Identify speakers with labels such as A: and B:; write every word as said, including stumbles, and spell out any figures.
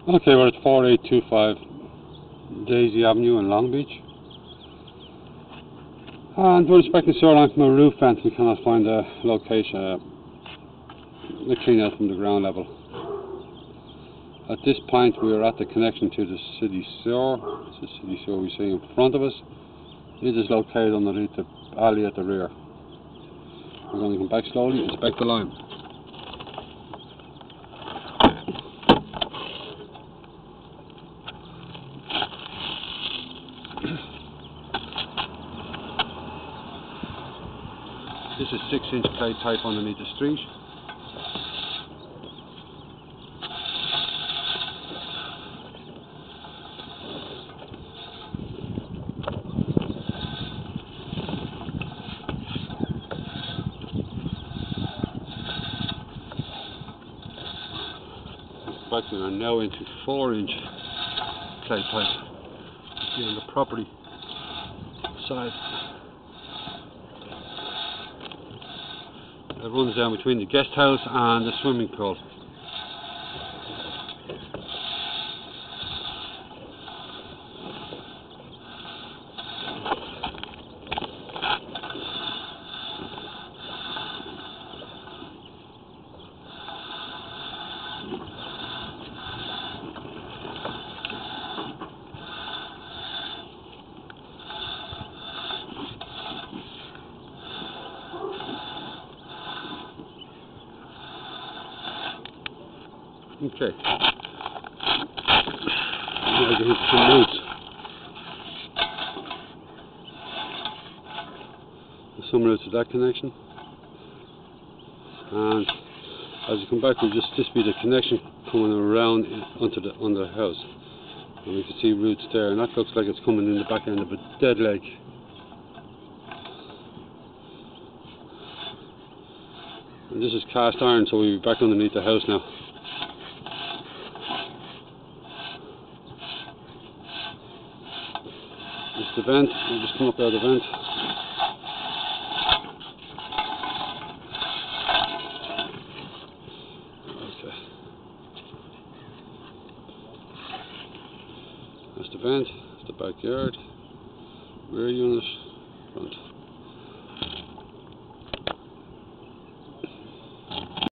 A: Okay, we're at four eight two five Daisy Avenue in Long Beach. And we're inspecting the sewer line from a roof vent. We cannot find a location, uh, a clean out from the ground level. At this point we are at the connection to the city sewer. It's the city sewer we see in front of us. It is located underneath the alley at the rear. We're going to come back slowly and inspect the line. This is six inch clay pipe underneath the street. Back we are now into four inch clay pipe. You see on the property side. It runs down between the guest house and the swimming pool. Okay. Now we get into some roots. There's some roots of that connection. And as you come back, we just this be the connection coming around onto the under the house. And we can see roots there, and that looks like it's coming in the back end of a dead leg. And this is cast iron, so we'll be back underneath the house now. This is the vent. We'll just come up out of the vent. Okay. That's the vent. That's the backyard. Rear unit. Front.